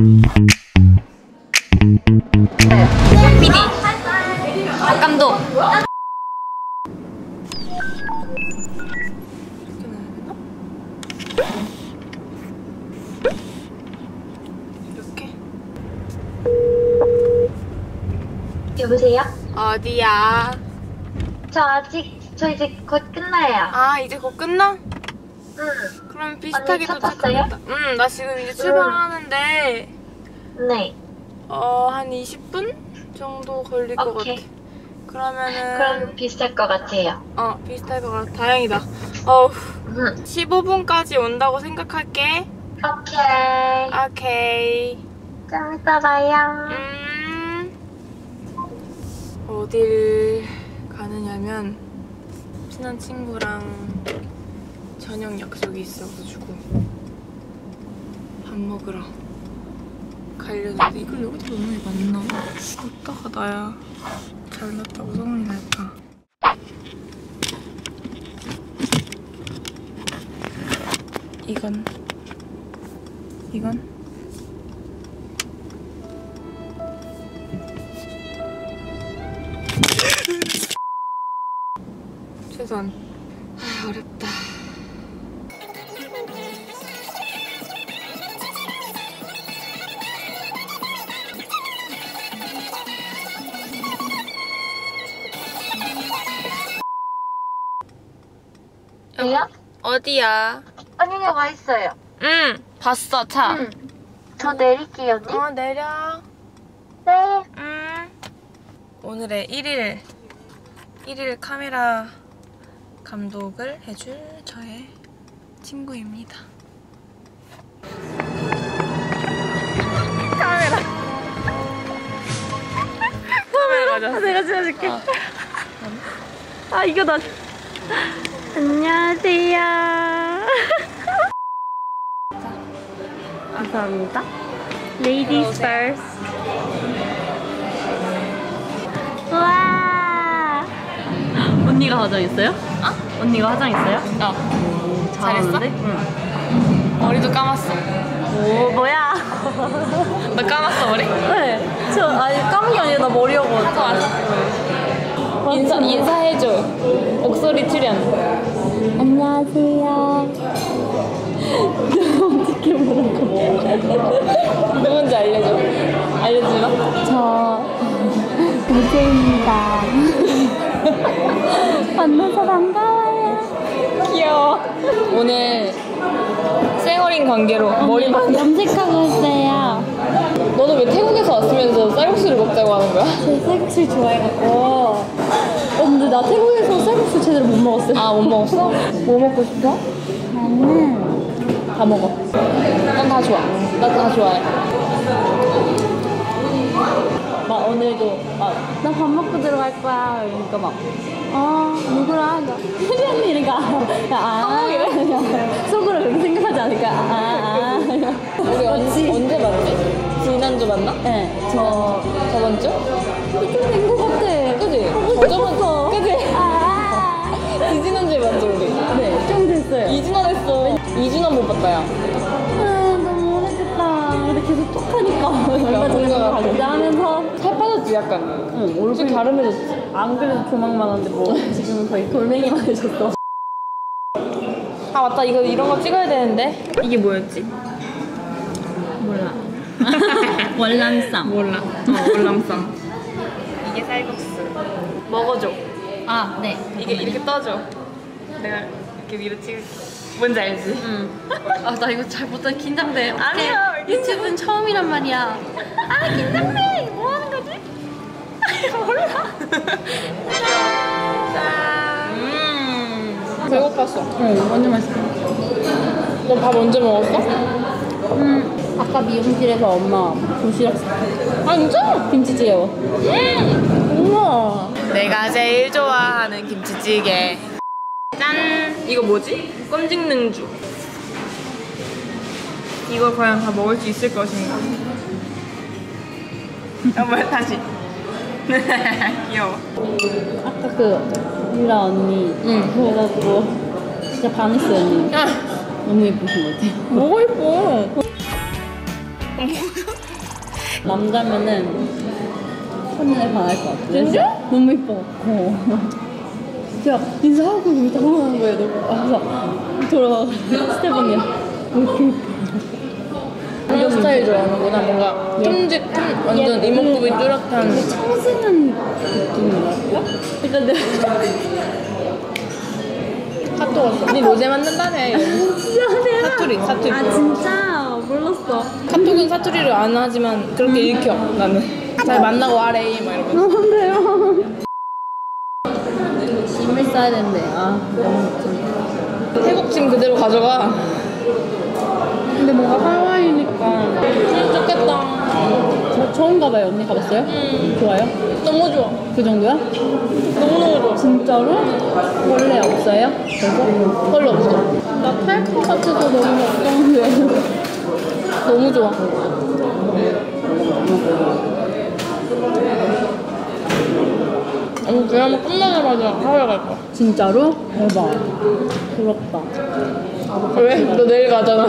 PD 감독. 이렇게. 여보세요? 어디야? 저 이제 곧 끝나요. 아, 이제 곧 끝나? 응. 그럼 비슷하게 언니 도착하겠다. 응, 나 지금 이제 출발하는데 네. 한 20분 정도 걸릴 것 같아. 그러면은 그럼 비슷할 것 같아요. 비슷할 것 같아. 다행이다. 어우, 응. 15분까지 온다고 생각할게. 오케이. 오케이. 좀 이따 봐요. 어딜 가느냐면 친한 친구랑 저녁 약속이 있어가지고 밥 먹으러 가려는데 이걸 여기다 넣는 게 맞나? 어떡하 나야 잘났다고 소문이 날까. 이건 최선. 어렵다. 왜요? 어디야? 언니가 와 있어요. 응, 봤어, 차. 응. 저 내릴게요, 언니. 내려. 네. 오늘의 1일 카메라 감독을 해줄 저의 친구입니다. 카메라 가자. 내가 찍어줄게. 이거 나. 안녕하세요. 감사합니다. Ladies first. 와. 언니가 화장했어요? 언니가 화장했어요? 잘했어? 응. 머리도 감았어. 오, 뭐야? 너 감았어, 머리? 네. 아니, 감은 게 아니라 나 머리하고 왔어. 인사해줘. 목소리 출연. 안녕하세요. 어떻게 물어봐? 누군지 알려주나? 저 도재입니다. 만나서 반가워요. 귀여워. 오늘 쌩얼인 관계로 머리만 염색하고 있어요. 너는 왜 태국에서 왔으면서 쌀국수를 먹자고 하는 거야? 저 쌀국수를 좋아해갖고. 근데 나 태국에서 쌀국수 제대로 못 먹었어요. 못 먹었어? 뭐 먹고 싶어? 나는 다 먹어. 난 다 좋아. 나 다 좋아해. 막 오늘도 나 밥 먹고 들어갈 거야. 그러니까 막 누구랑? 혜리 언니니까 속으로 그렇게 생각하지 않을까? 우리 언제 만났지? 지난주 만나? 네. 저번 주? 된거 같아. 그지? 저번 그지? 지지난주에 만났죠 우리? 네, 좀 됐어요. 2주나 됐어. 2주나 못 봤다 야. 너무 오래됐다. 근데 계속 톡하니까 얼마 전에 가자 하면서 살 빠졌지 약간. 응, 얼굴이 가름해졌지. 안 그래도 조망만 한데 뭐 지금은 거의 돌멩이만 해졌어. 맞다. 이런 거 찍어야 되는데. 이게 뭐였지? 몰라. 월남쌈. 몰라. 월남쌈. 이게 쌀국수. 먹어줘. 네. 이게 이렇게 떠줘. 내가 이렇게 위로 찍을게. 뭔지 알지? 응. 나 이거 잘 못해. 긴장돼. 아니야. 유튜브는 처음이란 말이야. 긴장돼. 뭐 하는 거지? 몰라. 짠. 배고팠어. 응, 완전 맛있어. 너 밥 언제 먹었어? 아까 미용실에서 엄마 도시락 아 진짜? 김치찌개 먹어. 우와. 내가 제일 좋아하는 김치찌개. 짠! 이거 뭐지? 껌 찍는 주. 이걸 과연 다 먹을 수 있을 것인가? 뭐야 다시. 귀여워. 아까 유라 언니 그래가지고 진짜 반했어요 언니. 너무 예쁘신 것 같아요. 뭐가 예뻐? 남자면은 첫눈에 반할 것 같아. 진짜? 너무 이뻐갖고. 진짜 인사하고 여기 당황한 거예요. 너무. 그래서 돌아와 스테반이야. 이런 스타일 좋아하는구나. 뭔가 완전 이목구비 뚜렷한. 청순한 느낌이랄까? 일단 내가 카톡 왔어. 니 로제 만든다며. 진짜 대박. 사투리. 아 진짜 몰랐어. 카톡은 사투리를 안 하지만 그렇게 읽혀 나는. 잘 만나고 와래 막 이러면서. 너무 대박. 짐을 싸야 되는데 너무 못해. 태국짐 그대로 가져가. 근데 뭔가 하와이니까 좋겠다. 저 처음 가봐요. 언니 가봤어요? 좋아요? 너무 좋아. 그 정도야? 너무너무 좋아. 진짜로? 원래 없어요? 그래서? 별로 없어. 나 탈 것 같아서 너무 걱정돼. 너무 좋아. 아니 드라마 끝나자마자 하와이 갈 거야. 진짜로? 대박. 부럽다. 왜? 너 내일 가잖아.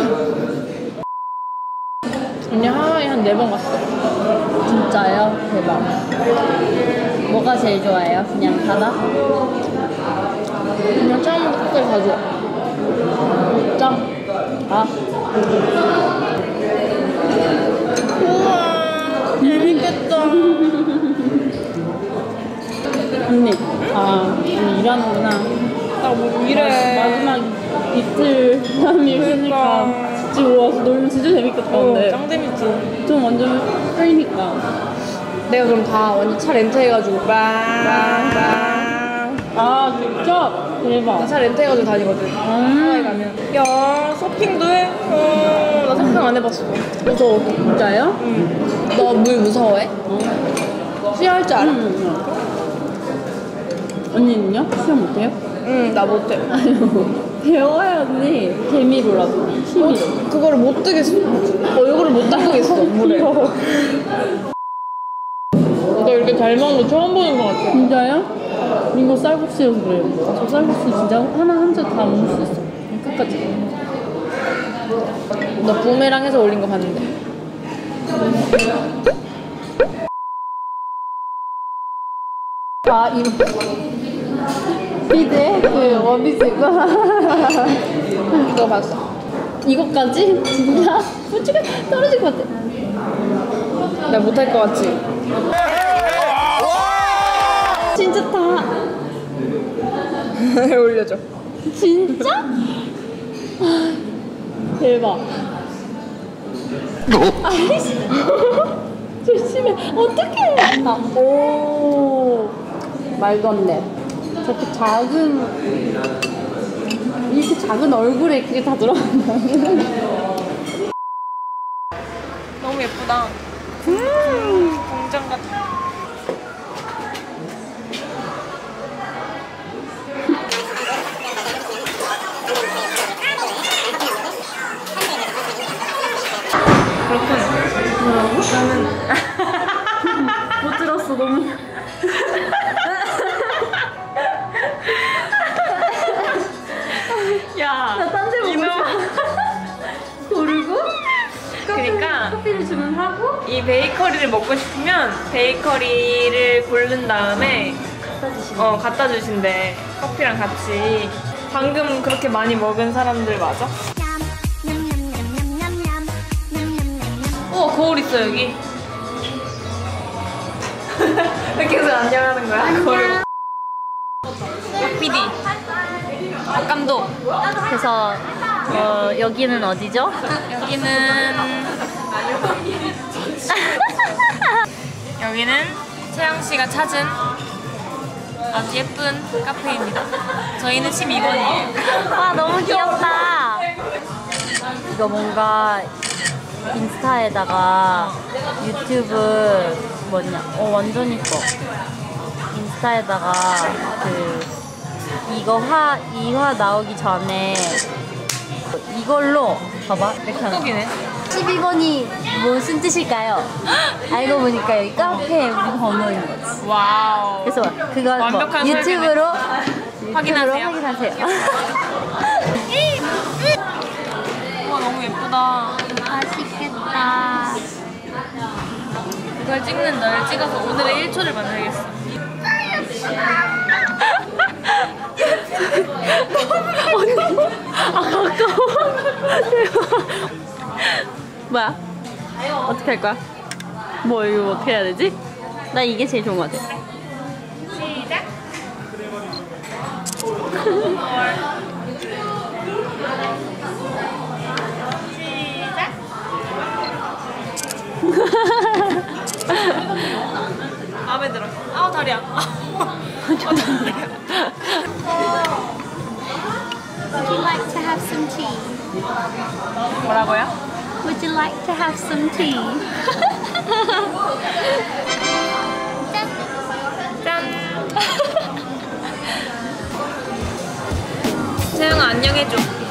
언니 하와이 한 4번 갔어. 진짜요? 대박. 뭐가 제일 좋아해요? 그냥 바다? 그냥 처음부터 끝까지 다 좋아. 진짜? 아. 우와 재밌겠다. 언니. 언니 일하는구나. 나 뭐 이래. 마지막 이틀 사람이 있으니까 집 와서 놀면 진짜 재밌겠다. 근데 짱 재밌지. 좀 완전 끌니까. 내가 그럼 다 완전 차 렌트해가지고 아 진짜? 대박. 차 렌트해가지고 다니거든. 하와이 가면. 야 서핑도 해? 나 서핑 안 해봤어. 무서워. 진짜요? 응. 너 물 무서워해? 수영할 줄 알아? 언니는요? 시험 못해요? 응, 나 못해. 배워야 언니. 재미로라도. 취미로. 그거를 못 뜨겠어. 얼굴을 못 닦겠어, 물에. 너 이렇게 잘 먹는 거 처음 보는 것 같아. 진짜요? 이거 쌀국수여서 그래요. 저 쌀국수 진짜 하나 한 점 다 먹을 수 있어. 끝까지. 너 부메랑 해서 올린 거 봤는데. 이거. 비드에 그 원피스 이거. 이거 봤어. 이거까지? 진짜? 솔직히 떨어질 것 같아. 나 못할 것 같지? 진짜 다. 올려줘. 진짜? 대박. 아이씨. 조심해. 어떡해. 오. 말도 안 돼. 저렇게 이렇게 작은 얼굴에 그게 다 들어간다. 너무 예쁘다. 공장 같아. 그렇군. 나는 못 들었어. 너무. 야, 나 딴 데 보고 있어. 고르고 그러니까 커피를 주문하고 이 베이커리를 먹고 싶으면 베이커리를 고른 다음에 갖다 주신대. 커피랑 같이. 방금 그렇게 많이 먹은 사람들 맞아? 거울 있어 여기. 왜 계속 안녕하는 거야? 거울. PD 감독. 그래서 여기는 어디죠? 여기는 채영 씨가 찾은 아주 예쁜 카페입니다. 저희는 12번이에요. 와 너무 귀엽다. 이거 뭔가 인스타에다가 유튜브 완전 이뻐. 인스타에다가 이 화 나오기 전에 이걸로 봐봐 이렇게 하는 거. 12번이 무슨 뜻일까요? 알고 보니까 여기 카페 번호인 거지. 와우. 그래서 그거 완벽한 유튜브로 확인하세요. 확인하세요. 우와 너무 예쁘다. 맛있겠다. 이걸 찍는 널 찍어서 오늘의 1초를 만들겠어. 언니. 아 가까워. 뭐야? 어떻게 할 거야? 뭐 이거 어떻게 해야 되지? 나 이게 제일 좋은 것 같아. 시작. 마음에 들어. 아우 다리야. Would you like to have some tea? 뭐라고요? Would you like to have some tea? 짠. 세영아 안녕해줘.